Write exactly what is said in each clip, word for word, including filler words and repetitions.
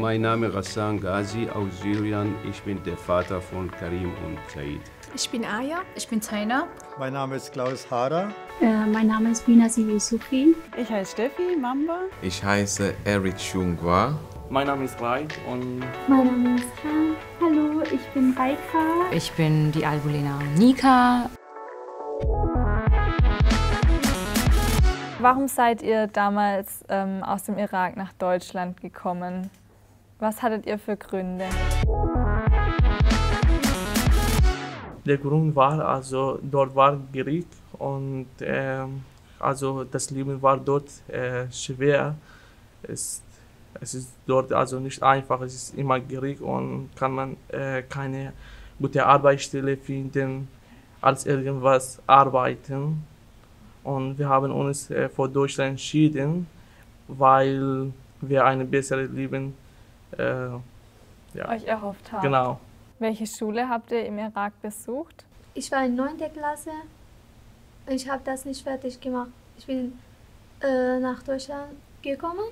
Mein Name ist Ghassan Ghazi aus Syrien. Ich bin der Vater von Karim und Said. Ich bin Aya. Ich bin Taina. Mein Name ist Klaus Hader. Äh, mein Name ist Binazir Yusufi. Ich heiße Steffi Mamba. Ich heiße Eric Chungwa. Mein Name ist Rai und... Mein Name ist Han. Hallo, ich bin Raika. Ich bin die Albulena Nika. Warum seid ihr damals ähm, aus dem Irak nach Deutschland gekommen? Was hattet ihr für Gründe? Der Grund war, also dort war Krieg und äh, also das Leben war dort äh, schwer. Es, es ist dort also nicht einfach, es ist immer Krieg und kann man äh, keine gute Arbeitsstelle finden, als irgendwas arbeiten. Und wir haben uns äh, für Deutschland entschieden, weil wir ein besseres Leben äh, ja, euch erhofft habt. Genau. Welche Schule habt ihr im Irak besucht? Ich war in neunter Klasse. Ich habe das nicht fertig gemacht. Ich bin äh, nach Deutschland gekommen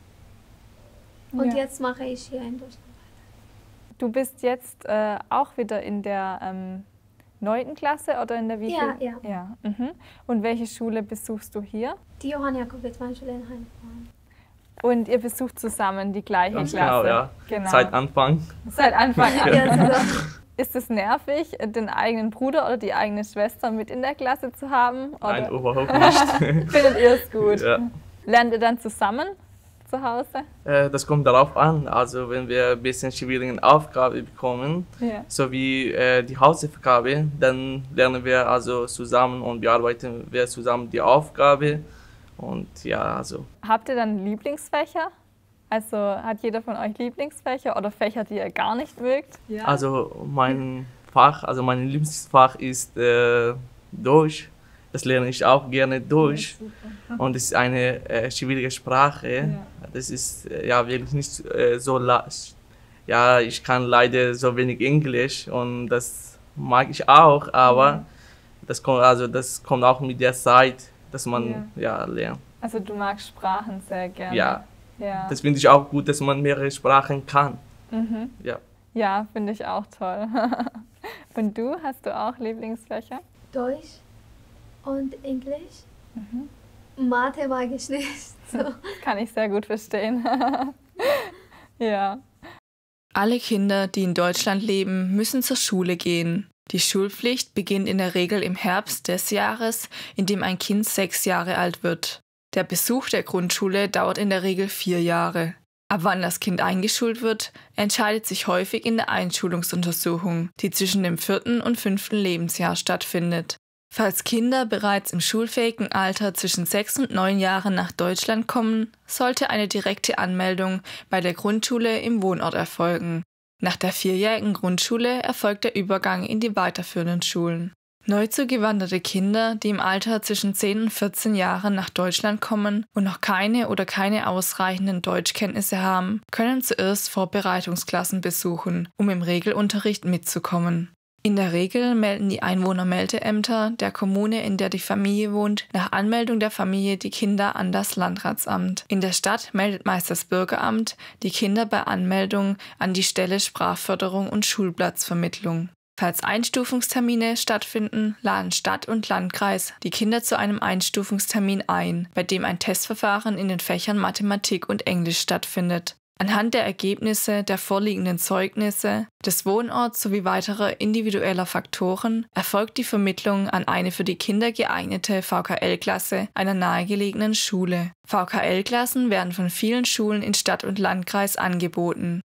und ja. jetzt mache ich hier in Deutschland weiter. Du bist jetzt äh, auch wieder in der ähm, neunten Klasse oder in der wie Ja, viel? ja. ja. Mhm. Und welche Schule besuchst du hier? Die Johann Jakob Wittmann Schule in Heilbronn. Und ihr besucht zusammen die gleiche Ganz Klasse? Genau, ja. Genau. Seit Anfang. Seit Anfang an. Ja. Ist es nervig, den eigenen Bruder oder die eigene Schwester mit in der Klasse zu haben? Oder? Nein, überhaupt nicht. Findet ihr es gut? Ja. Lernt ihr dann zusammen zu Hause? Äh, das kommt darauf an, also wenn wir ein bisschen schwierige Aufgabe bekommen, Ja. so wie äh, die Hausaufgabe, dann lernen wir also zusammen und bearbeiten wir zusammen die Aufgabe. Und ja, also. Habt ihr dann Lieblingsfächer? Also hat jeder von euch Lieblingsfächer oder Fächer, die ihr gar nicht mögt? Ja. Also mein Fach, also mein Lieblingsfach ist äh, Deutsch. Das lerne ich auch gerne Deutsch. Ja, und es ist eine äh, schwierige Sprache. Ja. Das ist äh, ja wirklich nicht äh, so leicht. Ja, ich kann leider so wenig Englisch und das mag ich auch, aber ja. das kommt also das kommt auch mit der Zeit, dass man ja, ja lernt. Also du magst Sprachen sehr gerne. Ja. Ja. Das finde ich auch gut, dass man mehrere Sprachen kann. Mhm. Ja, ja, finde ich auch toll. Und du, hast du auch Lieblingsfächer? Deutsch und Englisch. Mhm. Mathe mag ich nicht. So. Das kann ich sehr gut verstehen. Ja. Alle Kinder, die in Deutschland leben, müssen zur Schule gehen. Die Schulpflicht beginnt in der Regel im Herbst des Jahres, in dem ein Kind sechs Jahre alt wird. Der Besuch der Grundschule dauert in der Regel vier Jahre. Ab wann das Kind eingeschult wird, entscheidet sich häufig in der Einschulungsuntersuchung, die zwischen dem vierten und fünften Lebensjahr stattfindet. Falls Kinder bereits im schulfähigen Alter zwischen sechs und neun Jahren nach Deutschland kommen, sollte eine direkte Anmeldung bei der Grundschule im Wohnort erfolgen. Nach der vierjährigen Grundschule erfolgt der Übergang in die weiterführenden Schulen. Neu zugewanderte Kinder, die im Alter zwischen zehn und vierzehn Jahren nach Deutschland kommen und noch keine oder keine ausreichenden Deutschkenntnisse haben, können zuerst Vorbereitungsklassen besuchen, um im Regelunterricht mitzukommen. In der Regel melden die Einwohnermeldeämter der Kommune, in der die Familie wohnt, nach Anmeldung der Familie die Kinder an das Landratsamt. In der Stadt meldet meist das Bürgeramt die Kinder bei Anmeldung an die Stelle Sprachförderung und Schulplatzvermittlung. Falls Einstufungstermine stattfinden, laden Stadt und Landkreis die Kinder zu einem Einstufungstermin ein, bei dem ein Testverfahren in den Fächern Mathematik und Englisch stattfindet. Anhand der Ergebnisse der vorliegenden Zeugnisse, des Wohnorts sowie weiterer individueller Faktoren erfolgt die Vermittlung an eine für die Kinder geeignete V K L-Klasse einer nahegelegenen Schule. V K L-Klassen werden von vielen Schulen in Stadt und Landkreis angeboten.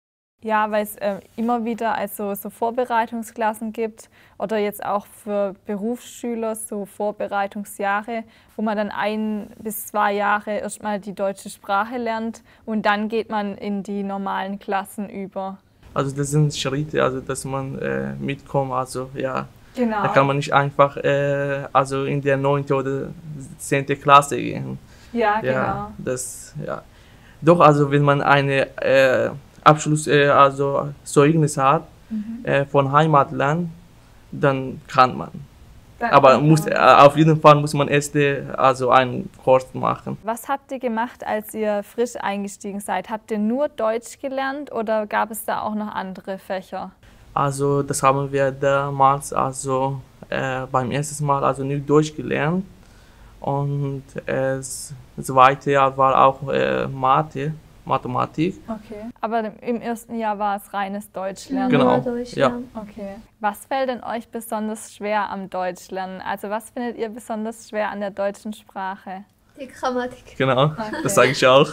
Ja, weil es äh, immer wieder also so Vorbereitungsklassen gibt oder jetzt auch für Berufsschüler so Vorbereitungsjahre, wo man dann ein bis zwei Jahre erstmal die deutsche Sprache lernt und dann geht man in die normalen Klassen über. Also das sind Schritte, also dass man äh, mitkommt, also ja. Genau. Da kann man nicht einfach äh, also in der neunte oder zehnte Klasse gehen. Ja, genau. Ja, das, ja. Doch, also wenn man eine äh, Abschluss, äh, also Zeugnis hat mhm. äh, von Heimatland, dann kann man. Dann Aber kann muss, man- äh, auf jeden Fall muss man erst äh, also einen Kurs machen. Was habt ihr gemacht, als ihr frisch eingestiegen seid? Habt ihr nur Deutsch gelernt oder gab es da auch noch andere Fächer? Also das haben wir damals also äh, beim ersten Mal also nicht Deutsch gelernt und äh, das zweite Jahr war auch äh, Mathe, Mathematik. Okay. Aber im ersten Jahr war es reines Deutschlernen. Genau, Nur Deutsch, ja. ja. Okay. Was fällt denn euch besonders schwer am Deutschlernen? Also was findet ihr besonders schwer an der deutschen Sprache? Die Grammatik. Genau, Okay. das sage ich auch.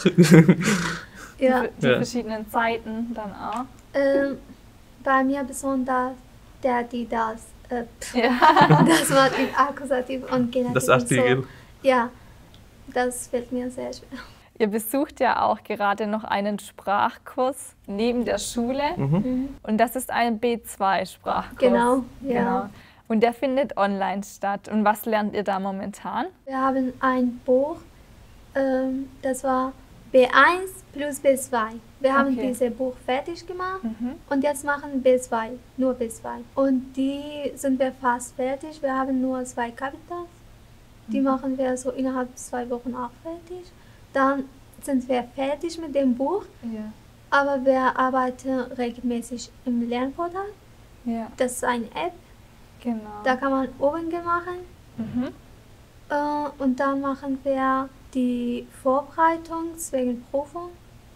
Ja. Die Ja. verschiedenen Zeiten dann auch. Ähm, bei mir besonders der, die, das. Äh, pff, Ja. das Wort im Akkusativ und Genitiv. Das und Artikel. So. Ja, das fällt mir sehr schwer. Ihr besucht ja auch gerade noch einen Sprachkurs neben der Schule. Mhm. Und das ist ein B zwei Sprachkurs. Genau, ja. Genau. Und der findet online statt. Und was lernt ihr da momentan? Wir haben ein Buch, ähm, das war B eins plus B zwei. Wir haben Okay. dieses Buch fertig gemacht Mhm. und jetzt machen B zwei, nur B zwei. Und die sind wir fast fertig. Wir haben nur zwei Kapitel. Die Mhm. machen wir so innerhalb zwei Wochen auch fertig. Dann sind wir fertig mit dem Buch, Ja. aber wir arbeiten regelmäßig im Lernportal. Ja, Das ist eine App, genau. da kann man Übungen machen. Mhm. Äh, und dann machen wir die Vorbereitung wegen Prüfung.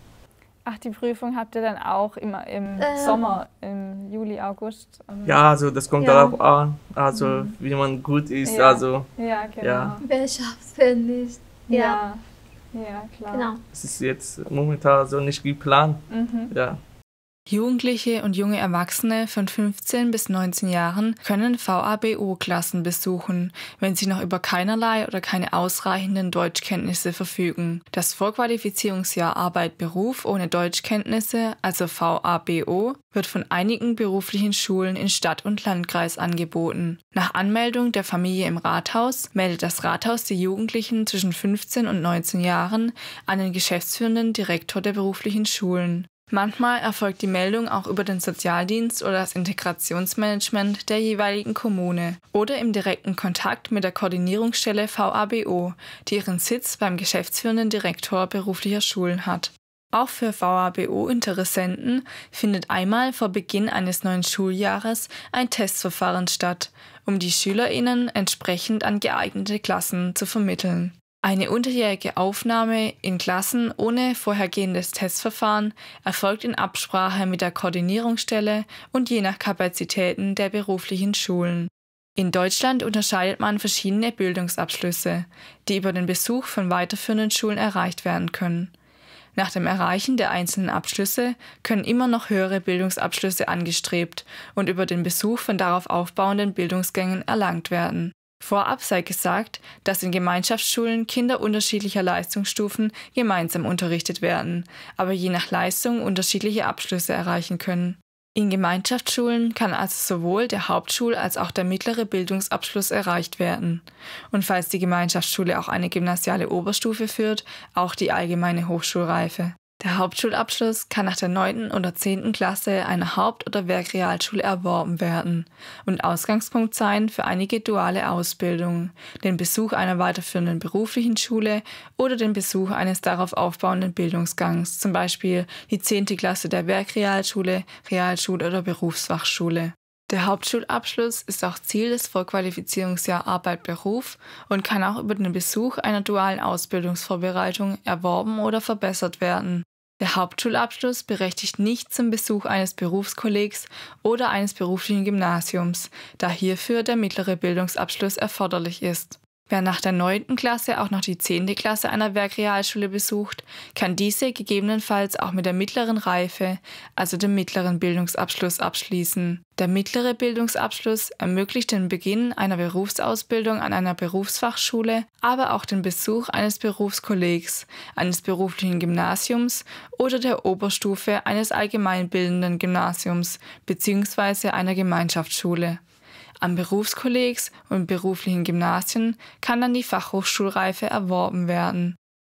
Ach, die Prüfung habt ihr dann auch immer im Ähm. Sommer, im Juli, August? oder? Ja, also das kommt Ja. darauf an, also wie man gut ist, Ja. also Ja, genau. Ja. Wer schafft es, wer nicht. Ja, Ja, ja, klar. genau. es ist jetzt momentan so nicht geplant. Mhm. Ja. Jugendliche und junge Erwachsene von fünfzehn bis neunzehn Jahren können V A B O-Klassen besuchen, wenn sie noch über keinerlei oder keine ausreichenden Deutschkenntnisse verfügen. Das Vorqualifizierungsjahr Arbeit-Beruf ohne Deutschkenntnisse, also V A B O, wird von einigen beruflichen Schulen in Stadt und Landkreis angeboten. Nach Anmeldung der Familie im Rathaus meldet das Rathaus die Jugendlichen zwischen fünfzehn und neunzehn Jahren an den geschäftsführenden Direktor der beruflichen Schulen. Manchmal erfolgt die Meldung auch über den Sozialdienst oder das Integrationsmanagement der jeweiligen Kommune oder im direkten Kontakt mit der Koordinierungsstelle V A B O, die ihren Sitz beim geschäftsführenden Direktor beruflicher Schulen hat. Auch für V A B O-Interessenten findet einmal vor Beginn eines neuen Schuljahres ein Testverfahren statt, um die SchülerInnen entsprechend an geeignete Klassen zu vermitteln. Eine unterjährige Aufnahme in Klassen ohne vorhergehendes Testverfahren erfolgt in Absprache mit der Koordinierungsstelle und je nach Kapazitäten der beruflichen Schulen. In Deutschland unterscheidet man verschiedene Bildungsabschlüsse, die über den Besuch von weiterführenden Schulen erreicht werden können. Nach dem Erreichen der einzelnen Abschlüsse können immer noch höhere Bildungsabschlüsse angestrebt und über den Besuch von darauf aufbauenden Bildungsgängen erlangt werden. Vorab sei gesagt, dass in Gemeinschaftsschulen Kinder unterschiedlicher Leistungsstufen gemeinsam unterrichtet werden, aber je nach Leistung unterschiedliche Abschlüsse erreichen können. In Gemeinschaftsschulen kann also sowohl der Hauptschul- als auch der mittlere Bildungsabschluss erreicht werden. Und falls die Gemeinschaftsschule auch eine gymnasiale Oberstufe führt, auch die allgemeine Hochschulreife. Der Hauptschulabschluss kann nach der neunten oder zehnten Klasse einer Haupt- oder Werkrealschule erworben werden und Ausgangspunkt sein für einige duale Ausbildungen, den Besuch einer weiterführenden beruflichen Schule oder den Besuch eines darauf aufbauenden Bildungsgangs, zum Beispiel die zehnte Klasse der Werkrealschule, Realschule oder Berufsfachschule. Der Hauptschulabschluss ist auch Ziel des Vorqualifizierungsjahr Arbeit-Beruf und kann auch über den Besuch einer dualen Ausbildungsvorbereitung erworben oder verbessert werden. Der Hauptschulabschluss berechtigt nicht zum Besuch eines Berufskollegs oder eines beruflichen Gymnasiums, da hierfür der mittlere Bildungsabschluss erforderlich ist. Wer nach der neunten Klasse auch noch die zehnte Klasse einer Werkrealschule besucht, kann diese gegebenenfalls auch mit der mittleren Reife, also dem mittleren Bildungsabschluss, abschließen. Der mittlere Bildungsabschluss ermöglicht den Beginn einer Berufsausbildung an einer Berufsfachschule, aber auch den Besuch eines Berufskollegs, eines beruflichen Gymnasiums oder der Oberstufe eines allgemeinbildenden Gymnasiums bzw. einer Gemeinschaftsschule. An Berufskollegs und beruflichen Gymnasien kann dann die Fachhochschulreife erworben werden.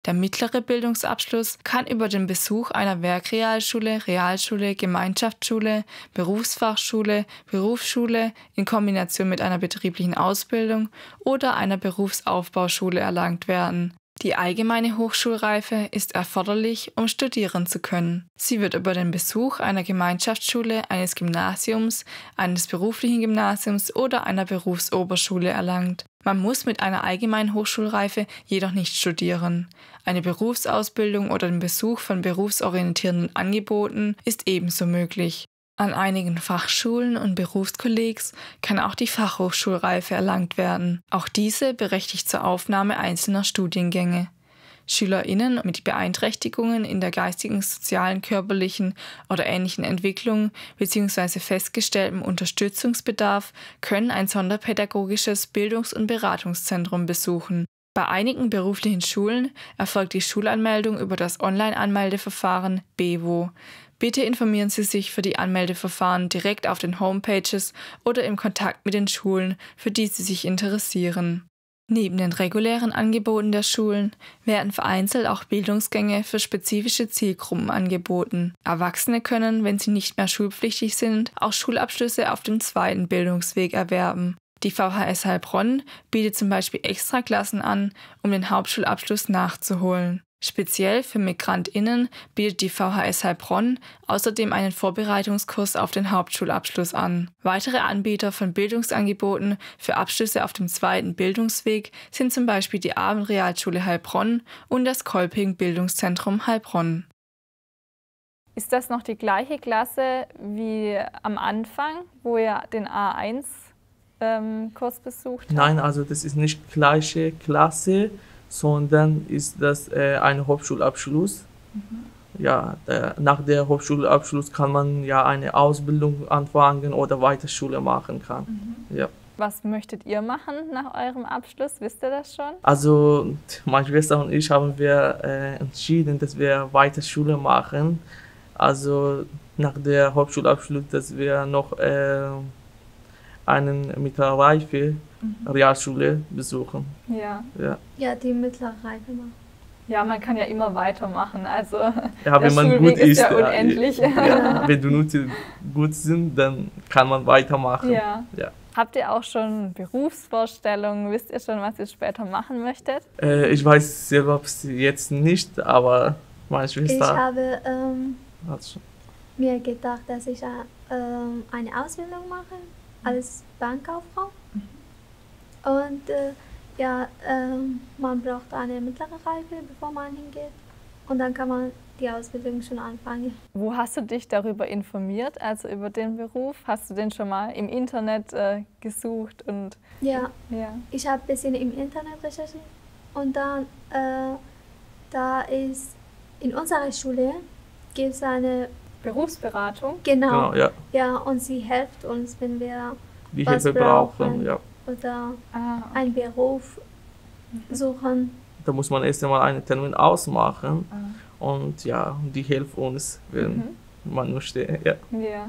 Der mittlere Bildungsabschluss kann über den Besuch einer Werkrealschule, Realschule, Gemeinschaftsschule, Berufsfachschule, Berufsschule in Kombination mit einer betrieblichen Ausbildung oder einer Berufsaufbauschule erlangt werden. Die allgemeine Hochschulreife ist erforderlich, um studieren zu können. Sie wird über den Besuch einer Gemeinschaftsschule, eines Gymnasiums, eines beruflichen Gymnasiums oder einer Berufsoberschule erlangt. Man muss mit einer allgemeinen Hochschulreife jedoch nicht studieren. Eine Berufsausbildung oder den Besuch von berufsorientierenden Angeboten ist ebenso möglich. An einigen Fachschulen und Berufskollegs kann auch die Fachhochschulreife erlangt werden. Auch diese berechtigt zur Aufnahme einzelner Studiengänge. SchülerInnen mit Beeinträchtigungen in der geistigen, sozialen, körperlichen oder ähnlichen Entwicklung bzw. festgestelltem Unterstützungsbedarf können ein sonderpädagogisches Bildungs- und Beratungszentrum besuchen. Bei einigen beruflichen Schulen erfolgt die Schulanmeldung über das Online-Anmeldeverfahren B E W O. Bitte informieren Sie sich für die Anmeldeverfahren direkt auf den Homepages oder im Kontakt mit den Schulen, für die Sie sich interessieren. Neben den regulären Angeboten der Schulen werden vereinzelt auch Bildungsgänge für spezifische Zielgruppen angeboten. Erwachsene können, wenn sie nicht mehr schulpflichtig sind, auch Schulabschlüsse auf dem zweiten Bildungsweg erwerben. Die V H S Heilbronn bietet zum Beispiel Extraklassen an, um den Hauptschulabschluss nachzuholen. Speziell für MigrantInnen bietet die V H S Heilbronn außerdem einen Vorbereitungskurs auf den Hauptschulabschluss an. Weitere Anbieter von Bildungsangeboten für Abschlüsse auf dem zweiten Bildungsweg sind zum Beispiel die Abendrealschule Heilbronn und das Kolping Bildungszentrum Heilbronn. Ist das noch die gleiche Klasse wie am Anfang, wo ihr den A eins Kurs besucht habt? Nein, also das ist nicht die gleiche Klasse, sondern ist das äh, ein Hauptschulabschluss. Mhm. Ja, der, nach der Hauptschulabschluss kann man ja eine Ausbildung anfangen oder Weiterschule machen kann. Mhm. Ja. Was möchtet ihr machen nach eurem Abschluss? Wisst ihr das schon? Also meine Schwester und ich haben wir äh, entschieden, dass wir Weiterschule machen. Also nach der Hauptschulabschluss, dass wir noch äh, einen mittlere Reife mhm. Realschule besuchen. Ja. Ja. Ja, die mittlere Reife machen. Ja, man kann ja immer weitermachen. Also ja, der wenn man Schulweg gut ist ist, ja unendlich. Ja, ja. Wenn die Noten gut sind, dann kann man weitermachen. Ja. Ja. Habt ihr auch schon Berufsvorstellungen? Wisst ihr schon, was ihr später machen möchtet? Äh, ich weiß selber jetzt nicht, aber meine Schwester... Ich habe ähm, hat schon. mir gedacht, dass ich äh, eine Ausbildung mache als Bankkauffrau. Mhm. Und äh, ja, äh, man braucht eine mittlere Reife, bevor man hingeht. Und dann kann man die Ausbildung schon anfangen. Wo hast du dich darüber informiert, also über den Beruf? Hast du den schon mal im Internet äh, gesucht? Und ja, ja, ich habe ein bisschen im Internet recherchiert. Und dann, äh, da ist in unserer Schule gibt es eine Berufsberatung. Genau, genau ja. ja, und sie hilft uns, wenn wir die was Hilfe brauchen, brauchen. Ja. Oder ah, okay. einen Beruf suchen. Da muss man erst einmal einen Termin ausmachen ah. und ja, die helfen uns, wenn mhm. man möchte. Ja. Ja.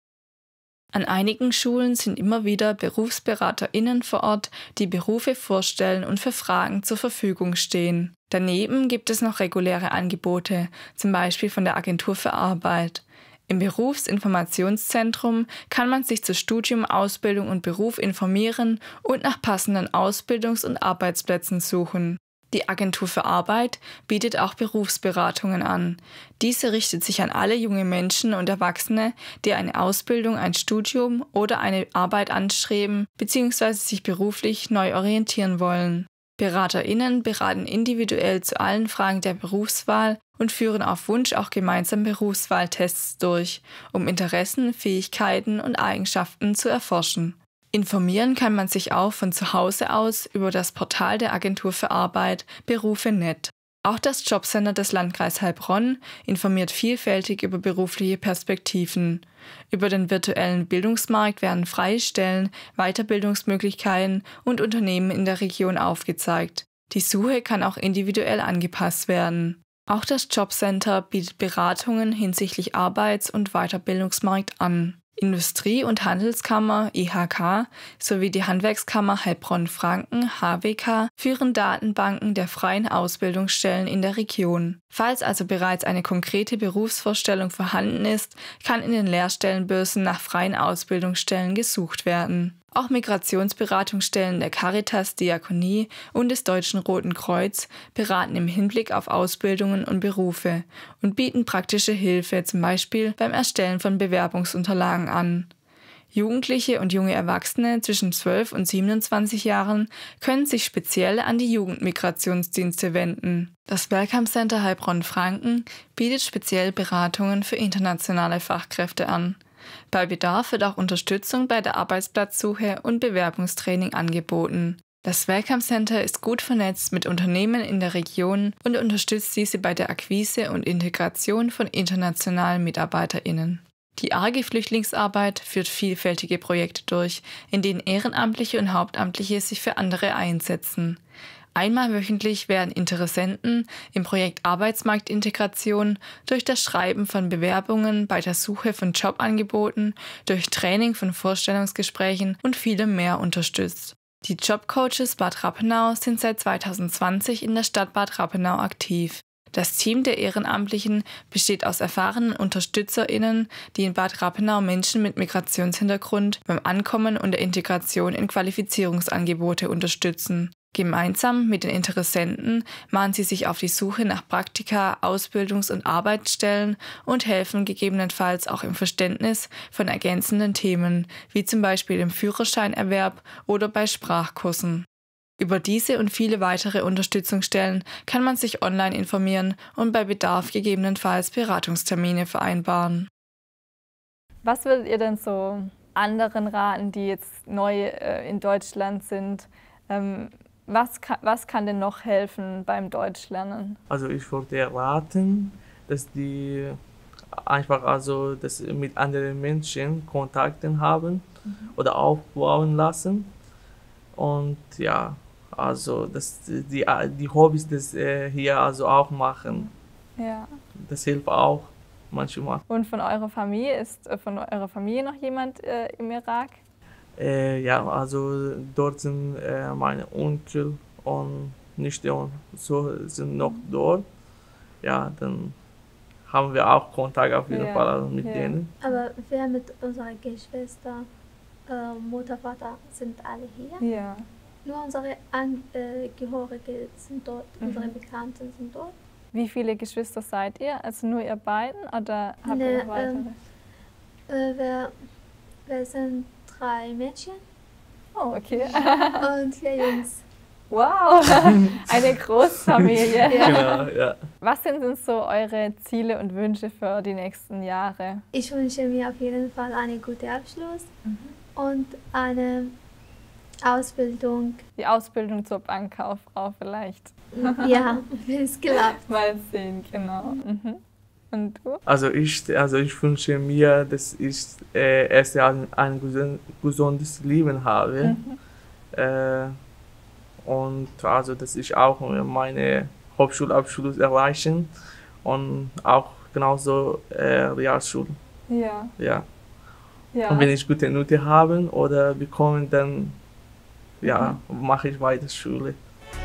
An einigen Schulen sind immer wieder BerufsberaterInnen vor Ort, die Berufe vorstellen und für Fragen zur Verfügung stehen. Daneben gibt es noch reguläre Angebote, zum Beispiel von der Agentur für Arbeit. Im Berufsinformationszentrum kann man sich zu Studium, Ausbildung und Beruf informieren und nach passenden Ausbildungs- und Arbeitsplätzen suchen. Die Agentur für Arbeit bietet auch Berufsberatungen an. Diese richtet sich an alle junge Menschen und Erwachsene, die eine Ausbildung, ein Studium oder eine Arbeit anstreben bzw. sich beruflich neu orientieren wollen. BeraterInnen beraten individuell zu allen Fragen der Berufswahl und führen auf Wunsch auch gemeinsam Berufswahltests durch, um Interessen, Fähigkeiten und Eigenschaften zu erforschen. Informieren kann man sich auch von zu Hause aus über das Portal der Agentur für Arbeit Berufe Punkt net. Auch das Jobcenter des Landkreises Heilbronn informiert vielfältig über berufliche Perspektiven. Über den virtuellen Bildungsmarkt werden freie Stellen, Weiterbildungsmöglichkeiten und Unternehmen in der Region aufgezeigt. Die Suche kann auch individuell angepasst werden. Auch das Jobcenter bietet Beratungen hinsichtlich Arbeits- und Weiterbildungsmarkt an. Industrie- und Handelskammer I H K sowie die Handwerkskammer Heilbronn-Franken H W K führen Datenbanken der freien Ausbildungsstellen in der Region. Falls also bereits eine konkrete Berufsvorstellung vorhanden ist, kann in den Lehrstellenbörsen nach freien Ausbildungsstellen gesucht werden. Auch Migrationsberatungsstellen der Caritas Diakonie und des Deutschen Roten Kreuz beraten im Hinblick auf Ausbildungen und Berufe und bieten praktische Hilfe, zum Beispiel beim Erstellen von Bewerbungsunterlagen an. Jugendliche und junge Erwachsene zwischen zwölf und siebenundzwanzig Jahren können sich speziell an die Jugendmigrationsdienste wenden. Das Welcome Center Heilbronn-Franken bietet speziell Beratungen für internationale Fachkräfte an. Bei Bedarf wird auch Unterstützung bei der Arbeitsplatzsuche und Bewerbungstraining angeboten. Das Welcome Center ist gut vernetzt mit Unternehmen in der Region und unterstützt diese bei der Akquise und Integration von internationalen MitarbeiterInnen. Die A G Flüchtlingsarbeit führt vielfältige Projekte durch, in denen Ehrenamtliche und Hauptamtliche sich für andere einsetzen. Einmal wöchentlich werden Interessenten im Projekt Arbeitsmarktintegration durch das Schreiben von Bewerbungen, bei der Suche von Jobangeboten, durch Training von Vorstellungsgesprächen und vielem mehr unterstützt. Die Jobcoaches Bad Rappenau sind seit zweitausendzwanzig in der Stadt Bad Rappenau aktiv. Das Team der Ehrenamtlichen besteht aus erfahrenen UnterstützerInnen, die in Bad Rappenau Menschen mit Migrationshintergrund beim Ankommen und der Integration in Qualifizierungsangebote unterstützen. Gemeinsam mit den Interessenten machen sie sich auf die Suche nach Praktika, Ausbildungs- und Arbeitsstellen und helfen gegebenenfalls auch im Verständnis von ergänzenden Themen, wie zum Beispiel im Führerscheinerwerb oder bei Sprachkursen. Über diese und viele weitere Unterstützungsstellen kann man sich online informieren und bei Bedarf gegebenenfalls Beratungstermine vereinbaren. Was würdet ihr denn so anderen raten, die jetzt neu äh, in Deutschland sind? Ähm, was, kann, was kann denn noch helfen beim Deutschlernen? Also ich würde raten, dass die einfach also dass mit anderen Menschen Kontakte haben mhm. oder aufbauen lassen. Und ja, also dass die, die Hobbys das äh, hier also auch machen. Ja. Das hilft auch manchmal. Und von eurer Familie, ist äh, von eurer Familie noch jemand äh, im Irak? Äh, ja, also dort sind äh, meine Onkel und Nichte und so sind noch dort. Ja, dann haben wir auch Kontakt auf jeden ja. Fall also mit ja. denen. Aber wir mit unserer Geschwister, äh, Mutter, Vater sind alle hier. Ja. Nur unsere Angehörige sind dort, mhm. unsere Bekannten sind dort. Wie viele Geschwister seid ihr? Also nur ihr beiden oder habt nee, ihr noch weitere? Ähm, äh, wir, wir sind drei Mädchen. Oh, okay. Und vier Jungs. Wow, eine Großfamilie. Ja. Genau, ja. Was sind denn so eure Ziele und Wünsche für die nächsten Jahre? Ich wünsche mir auf jeden Fall einen guten Abschluss mhm. und eine Ausbildung. Die Ausbildung zur Bankkauffrau vielleicht. Ja, wenn es klappt. Mal sehen, genau. Mhm. Und du? Also ich, also ich wünsche mir, dass ich äh, erst ein, ein gesundes Leben habe. Mhm. Äh, und also, dass ich auch meine Hauptschulabschluss erreichen und auch genauso äh, Realschule. Ja. Ja. ja. Und wenn ich gute Note habe oder bekomme, dann ja, mhm. mache ich weiter Schule.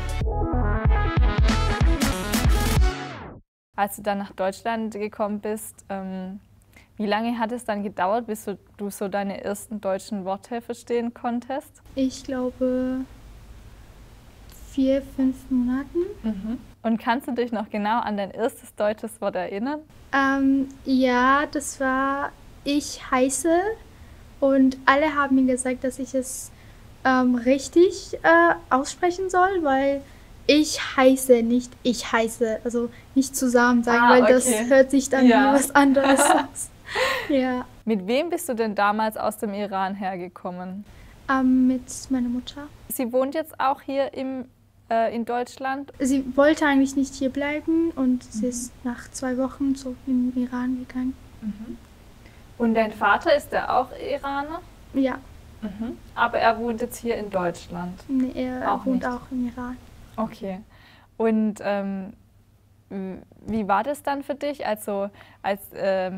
Als du dann nach Deutschland gekommen bist, ähm, wie lange hat es dann gedauert, bis du, du so deine ersten deutschen Worte verstehen konntest? Ich glaube vier, fünf Monaten. Mhm. Und kannst du dich noch genau an dein erstes deutsches Wort erinnern? Ähm, ja, das war ich heiße und alle haben mir gesagt, dass ich es ähm, richtig äh, aussprechen soll, weil ich heiße, nicht ich heiße, also nicht zusammen sagen, ah, weil okay. das hört sich dann ja. wie was anderes aus. Ja. Mit wem bist du denn damals aus dem Iran hergekommen? Ähm, mit meiner Mutter. Sie wohnt jetzt auch hier im, äh, in Deutschland? Sie wollte eigentlich nicht hier bleiben und mhm. sie ist nach zwei Wochen zurück in den Iran gegangen. Mhm. Und dein Vater, ist der auch Iraner? Ja. Mhm. Aber er wohnt jetzt hier in Deutschland? Nee, er auch wohnt nicht. auch im Iran. Okay. Und ähm, wie war das dann für dich, also als, ähm,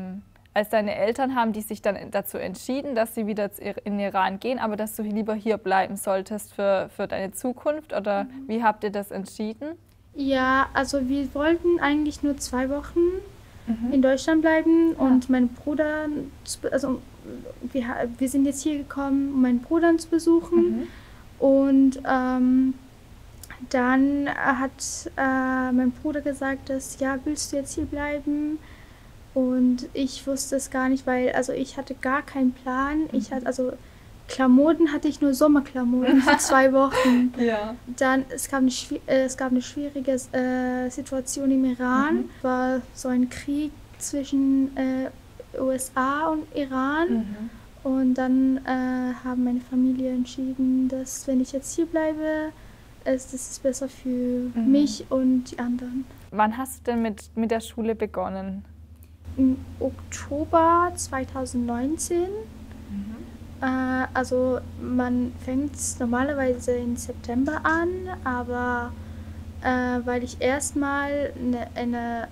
als deine Eltern haben die sich dann dazu entschieden, dass sie wieder in den Iran gehen, aber dass du lieber hier bleiben solltest für, für deine Zukunft? Oder mhm. wie habt ihr das entschieden? Ja, also wir wollten eigentlich nur zwei Wochen mhm. in Deutschland bleiben ja. und mein Bruder, also wir, wir sind jetzt hier gekommen, um meinen Bruder zu besuchen mhm. und ähm, dann hat äh, mein Bruder gesagt, dass ja, willst du jetzt hier bleiben? Und ich wusste es gar nicht, weil also ich hatte gar keinen Plan. Mhm. Ich hatte also Klamotten hatte ich nur Sommerklamotten für zwei Wochen. Ja. Dann es gab eine, äh, es gab eine schwierige äh, Situation im Iran. Mhm. Es war so ein Krieg zwischen äh, U S A und Iran. Mhm. Und dann äh, haben meine Familie entschieden, dass wenn ich jetzt hier bleibe, es, das ist besser für mhm. mich und die anderen. Wann hast du denn mit, mit der Schule begonnen? Im Oktober zweitausendneunzehn. Mhm. Äh, also man fängt normalerweise im September an, aber äh, weil ich erstmal eine, eine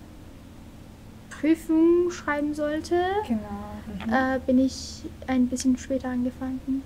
Prüfung schreiben sollte, genau. mhm. äh, bin ich ein bisschen später angefangen.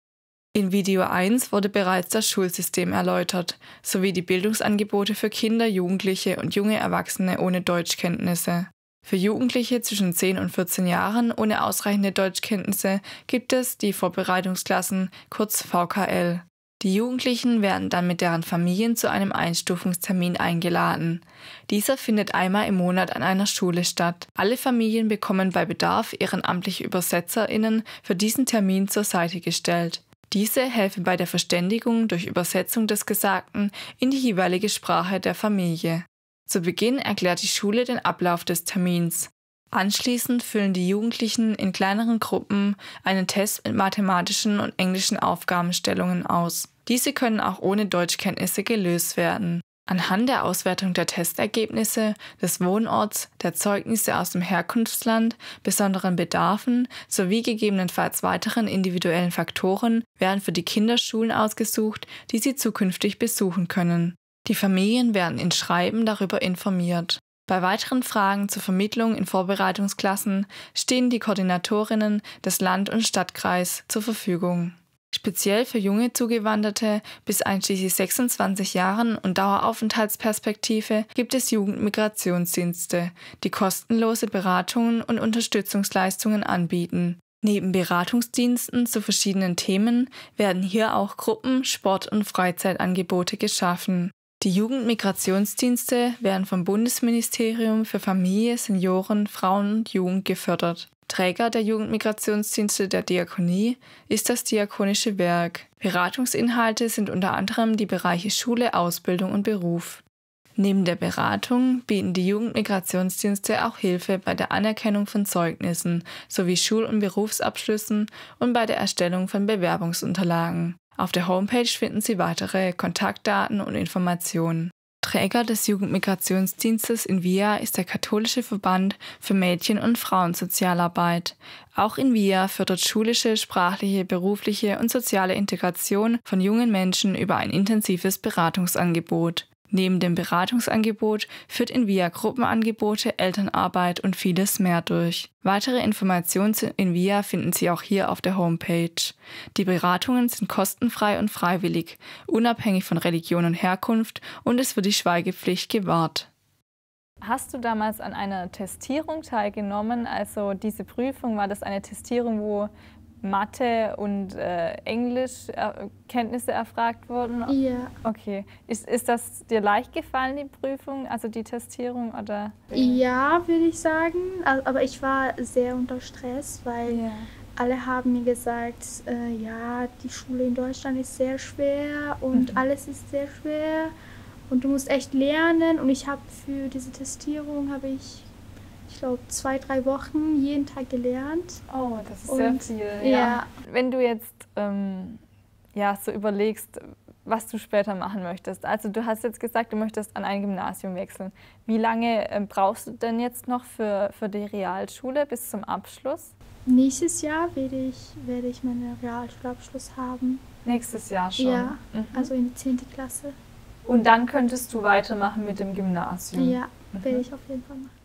In Video eins wurde bereits das Schulsystem erläutert, sowie die Bildungsangebote für Kinder, Jugendliche und junge Erwachsene ohne Deutschkenntnisse. Für Jugendliche zwischen zehn und vierzehn Jahren ohne ausreichende Deutschkenntnisse gibt es die Vorbereitungsklassen, kurz V K L. Die Jugendlichen werden dann mit deren Familien zu einem Einstufungstermin eingeladen. Dieser findet einmal im Monat an einer Schule statt. Alle Familien bekommen bei Bedarf ehrenamtliche ÜbersetzerInnen für diesen Termin zur Seite gestellt. Diese helfen bei der Verständigung durch Übersetzung des Gesagten in die jeweilige Sprache der Familie. Zu Beginn erklärt die Schule den Ablauf des Termins. Anschließend füllen die Jugendlichen in kleineren Gruppen einen Test mit mathematischen und englischen Aufgabenstellungen aus. Diese können auch ohne Deutschkenntnisse gelöst werden. Anhand der Auswertung der Testergebnisse, des Wohnorts, der Zeugnisse aus dem Herkunftsland, besonderen Bedarfen sowie gegebenenfalls weiteren individuellen Faktoren werden für die Kinder Schulen ausgesucht, die sie zukünftig besuchen können. Die Familien werden in Schreiben darüber informiert. Bei weiteren Fragen zur Vermittlung in Vorbereitungsklassen stehen die Koordinatorinnen des Land- und Stadtkreis zur Verfügung. Speziell für junge Zugewanderte bis einschließlich sechsundzwanzig Jahren und Daueraufenthaltsperspektive gibt es Jugendmigrationsdienste, die kostenlose Beratungen und Unterstützungsleistungen anbieten. Neben Beratungsdiensten zu verschiedenen Themen werden hier auch Gruppen-, Sport- und Freizeitangebote geschaffen. Die Jugendmigrationsdienste werden vom Bundesministerium für Familie, Senioren, Frauen und Jugend gefördert. Träger der Jugendmigrationsdienste der Diakonie ist das Diakonische Werk. Beratungsinhalte sind unter anderem die Bereiche Schule, Ausbildung und Beruf. Neben der Beratung bieten die Jugendmigrationsdienste auch Hilfe bei der Anerkennung von Zeugnissen sowie Schul- und Berufsabschlüssen und bei der Erstellung von Bewerbungsunterlagen. Auf der Homepage finden Sie weitere Kontaktdaten und Informationen. Träger des Jugendmigrationsdienstes in Via ist der Katholische Verband für Mädchen- und Frauensozialarbeit. Auch in Via fördert schulische, sprachliche, berufliche und soziale Integration von jungen Menschen über ein intensives Beratungsangebot. Neben dem Beratungsangebot führt in Via Gruppenangebote, Elternarbeit und vieles mehr durch. Weitere Informationen zu in Via finden Sie auch hier auf der Homepage. Die Beratungen sind kostenfrei und freiwillig, unabhängig von Religion und Herkunft, und es wird die Schweigepflicht gewahrt. Hast du damals an einer Testierung teilgenommen? Also diese Prüfung, war das eine Testierung, wo Mathe und äh, Englischkenntnisse erfragt wurden? Ja. Okay. Ist, ist das dir leicht gefallen, die Prüfung, also die Testierung? Oder? Ja, würde ich sagen. Aber ich war sehr unter Stress, weil ja. alle haben mir gesagt, äh, ja, die Schule in Deutschland ist sehr schwer und mhm. alles ist sehr schwer und du musst echt lernen. Und ich habe für diese Testierung, habe ich ich glaube, zwei, drei Wochen jeden Tag gelernt. Oh, das ist und, sehr viel. Ja. ja. Wenn du jetzt ähm, ja, so überlegst, was du später machen möchtest. Also du hast jetzt gesagt, du möchtest an ein Gymnasium wechseln. Wie lange äh, brauchst du denn jetzt noch für, für die Realschule bis zum Abschluss? Nächstes Jahr werde ich, werde ich meinen Realschulabschluss haben. Nächstes Jahr schon? Ja, mhm. also in die zehnte Klasse. Und dann könntest du weitermachen mit dem Gymnasium? Ja, mhm. werde ich auf jeden Fall machen.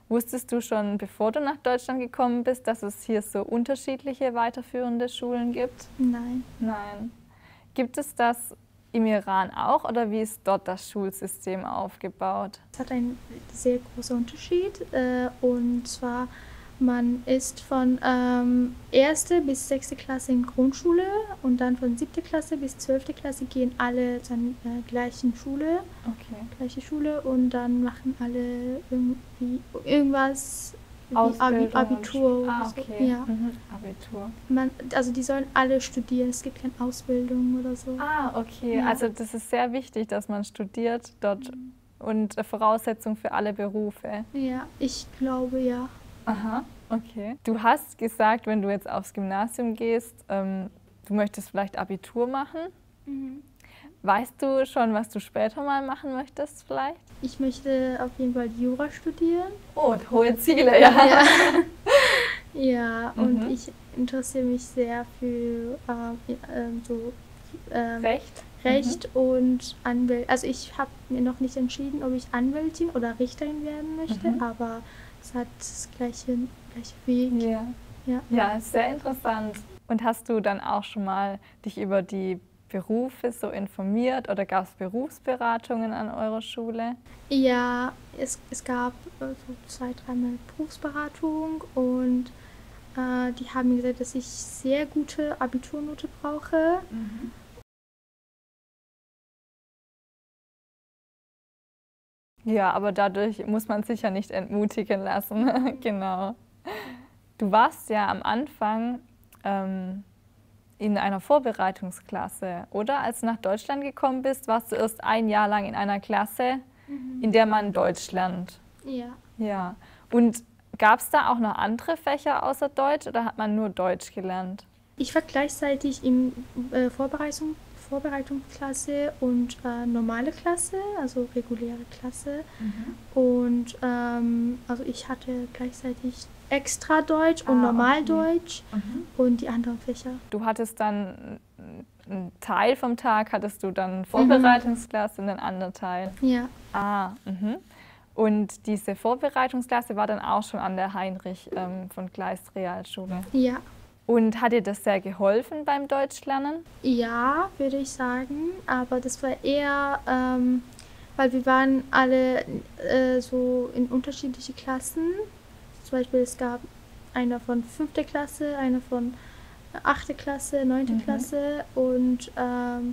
Wusstest du schon, bevor du nach Deutschland gekommen bist, dass es hier so unterschiedliche weiterführende Schulen gibt? Nein. Nein. Gibt es das im Iran auch oder wie ist dort das Schulsystem aufgebaut? Es hat einen sehr großen Unterschied äh, und zwar man ist von ähm, erste bis sechste Klasse in Grundschule und dann von siebte Klasse bis zwölfte Klasse gehen alle zur äh, gleichen Schule, Okay. gleiche Schule und dann machen alle irgendwie irgendwas wie Abi, Ausbildung Abitur und- oder Ah, so. okay. Ja. Mhm. Abitur. Man, also die sollen alle studieren, es gibt keine Ausbildung oder so. Ah, okay. Ja. Also das ist sehr wichtig, dass man studiert dort und eine Voraussetzung für alle Berufe. Ja, ich glaube ja. Aha, okay. Du hast gesagt, wenn du jetzt aufs Gymnasium gehst, ähm, du möchtest vielleicht Abitur machen. Mhm. Weißt du schon, was du später mal machen möchtest vielleicht? Ich möchte auf jeden Fall Jura studieren. Oh, hohe Ziele, ja. Ja, ja und Mhm. ich interessiere mich sehr für ähm, ähm, so ähm, Recht? Recht und Anwälte. Also ich habe mir noch nicht entschieden, ob ich Anwältin oder Richterin werden möchte, Mhm. aber es hat das gleiche, gleiche Weg. Ja. Ja. Ja, sehr interessant. Und hast du dann auch schon mal dich über die Berufe so informiert oder gab es Berufsberatungen an eurer Schule? Ja, es, es gab äh, so zwei, dreimal Berufsberatung und äh, die haben mir gesagt, dass ich sehr gute Abiturnote brauche. Ja, aber dadurch muss man sich ja nicht entmutigen lassen. Genau. Du warst ja am Anfang ähm, in einer Vorbereitungsklasse, oder? Als du nach Deutschland gekommen bist, warst du erst ein Jahr lang in einer Klasse, in der man Deutsch lernt. Ja. Ja. Und gab es da auch noch andere Fächer außer Deutsch oder hat man nur Deutsch gelernt? Ich war gleichzeitig in äh, Vorbereitung, Vorbereitungsklasse und äh, normale Klasse, also reguläre Klasse. Und ähm, also ich hatte gleichzeitig extra Deutsch und Ah, Normaldeutsch und die anderen Fächer. Du hattest dann einen Teil vom Tag, hattest du dann Vorbereitungsklasse und einen anderen Teil. Ja. Ah, mhm. Und diese Vorbereitungsklasse war dann auch schon an der Heinrich ähm, von Kleist Realschule. Ja. Und hat dir das sehr geholfen beim Deutschlernen? Ja, würde ich sagen, aber das war eher, ähm, weil wir waren alle äh, so in unterschiedliche Klassen. Zum Beispiel es gab einer von fünfter Klasse, einer von achte Klasse, neunte Mhm. Klasse und ähm,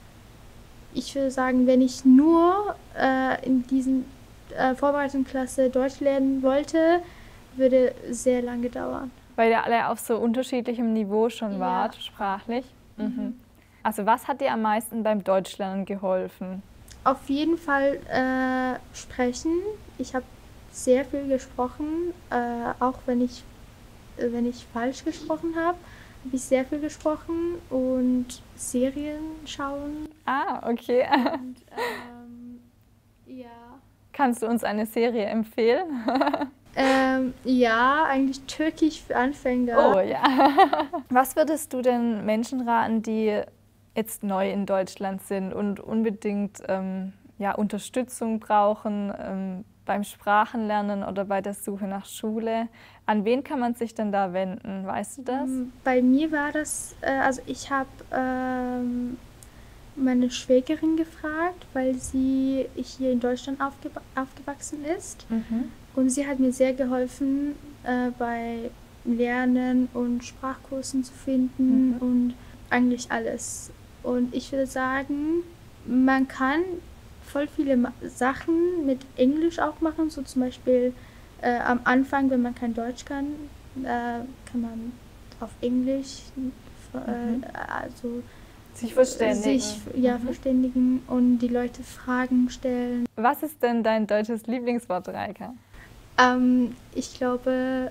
ich würde sagen, wenn ich nur äh, in diesen äh, Vorbereitungsklasse Deutsch lernen wollte, würde sehr lange dauern. Weil ihr alle auf so unterschiedlichem Niveau schon Ja. wart, sprachlich. Mhm. Also was hat dir am meisten beim Deutschlernen geholfen? Auf jeden Fall äh, sprechen. Ich habe sehr viel gesprochen, äh, auch wenn ich, äh, wenn ich falsch gesprochen habe, habe ich sehr viel gesprochen und Serien schauen. Ah, okay. Und, ähm, ja. Kannst du uns eine Serie empfehlen? Ähm, ja, eigentlich Türkisch für Anfänger. Oh ja. Was würdest du denn Menschen raten, die jetzt neu in Deutschland sind und unbedingt ähm, ja, Unterstützung brauchen ähm, beim Sprachenlernen oder bei der Suche nach Schule? An wen kann man sich denn da wenden? Weißt du das? Bei mir war das, äh, also ich habe ähm, meine Schwägerin gefragt, weil sie hier in Deutschland aufge aufgewachsen ist. Mhm. Und sie hat mir sehr geholfen, äh, bei Lernen und Sprachkursen zu finden Mhm. und eigentlich alles. Und ich würde sagen, man kann voll viele Ma Sachen mit Englisch auch machen, so zum Beispiel äh, am Anfang, wenn man kein Deutsch kann, äh, kann man auf Englisch äh, Mhm. also Sich verständigen. sich ja, Mhm. verständigen und die Leute Fragen stellen. Was ist denn dein deutsches Lieblingswort, Reika? Ähm, ich glaube,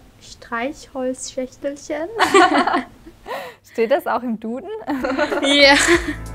Streichholzschächtelchen. Steht das auch im Duden? Ja.